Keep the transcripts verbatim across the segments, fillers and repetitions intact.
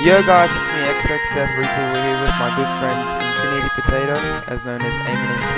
Yo guys, it's me X X Death Reaper. We're here with my good friends Infinity Potato, as known as Aimon M C,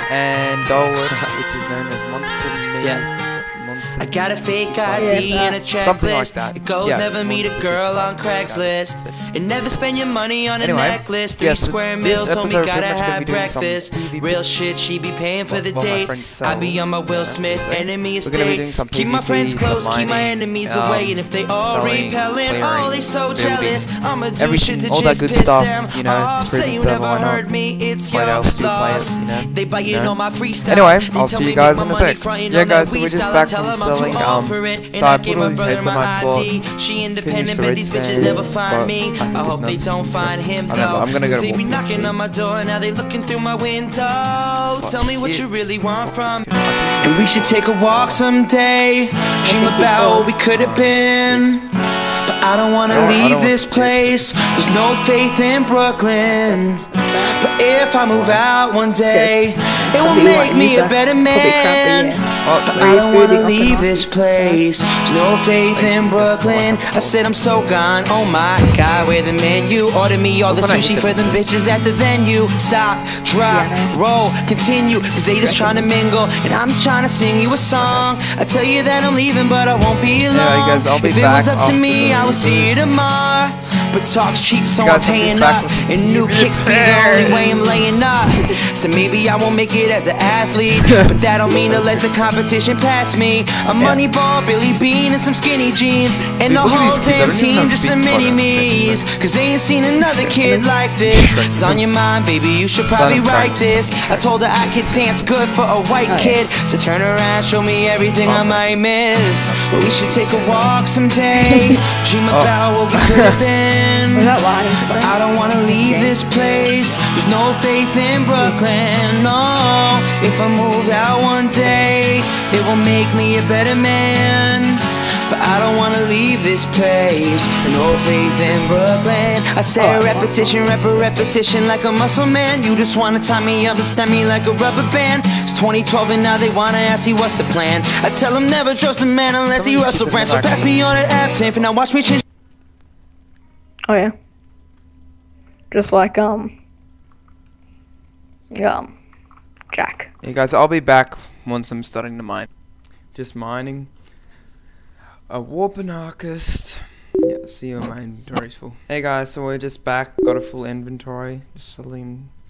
and Dolwood, which is known as Monster Me. Yeah. Monster I got a fake Me. I D Yeah, and a checklist. Something like that. It goes Yeah, never meet a Monster girl Me. on Craigslist. And never spend your money on a Anyway, necklace. Three yes, square this meals, episode homie, we're gotta pretty much gonna have be doing some breakfast. P V P. Real shit, she be paying for the What- what my date. friend I be sells, on my Will yeah, Smith, so enemy we're gonna be doing estate. some Keep my PvP, friends close, some keep my mining, enemies um, away. And if they all selling, repellent, oh, clearing, they so building, jealous. I'ma do everything, shit to all that just good piss stuff, them you know, off. it's Say prison you server, never why not? heard me, it's What your else do you play flaws. it, you know? They biting You know? on my freestyle. Anyway, They I'll tell see me you guys get in my a money sec. frontin' Yeah on guys, that so we're weed just style. back Tell from them I'm too selling, old um, for it. And so I I put gave all my these brother heads on my my I clock, D. She independent, the but red these bitches sand, never find but me. I think I it's hope they nuts. don't find him I don't know, though. I'm gonna go 'Cause to they be walk. knocking on my door, now they looking through my window. Tell me what shit. you really want from. And we should take a walk someday. Dream about what we could have been. But I don't wanna I don't- I leave don't want this to- place. There's no faith in Brooklyn. But if I move out one day, it will Probably make won't me a either. better Probably man. crappy, yeah. Oh, But there I you don't Really wanna up and leave up. this place. There's no faith in Brooklyn. I said I'm so gone. Oh my God, where the menu? Order me all the When I hit sushi the for them bitches. bitches at the venue. Stop, drop, Yeah. roll, continue. Cause they just trying to mingle, and I'm just trying to sing you a song. I tell you that I'm leaving, but I won't be long. Yeah, you guys, I'll be if it back was up to after me, the I would see you tomorrow. But talk's cheap, so You I'm guys, I'll be paying back up. with some And new P V P. kicks be the only way I'm laying up. So maybe I won't make it as an athlete, but that don't mean to let the competition pass me. A money ball, Billy Bean, and some skinny jeans. And Wait, the look at whole these kids, I damn don't even team know just speak some for mini them. me's. Cause they ain't seen another kid like this. It's on your mind, baby, you should probably Son of write Frank. this. I told her I could dance good for a white Oh, yeah. kid. So turn around, show me everything I Oh. might miss. But we should take a walk someday. Dream Oh. about what we could have been. Was that lying? But I don't wanna leave this place. There's no faith in Brooklyn. No, if I move out one day, it will make me a better man. But I don't wanna leave this place. No faith in Brooklyn. I say Oh. repetition, rep a repetition like a muscle man. You just wanna tie me up and stab me like a rubber band. It's twenty twelve and now they wanna ask me what's the plan. I tell them never trust a man unless he Russell Brand. So pass me on an absinthe and now watch me change. Oh yeah. Just like um. Um. Jack. Hey guys, I'll be back once I'm starting to mine. Just mining. A warp anarchist. Yeah, see you, my inventory's full. Hey guys, so we're just back, got a full inventory. Just selling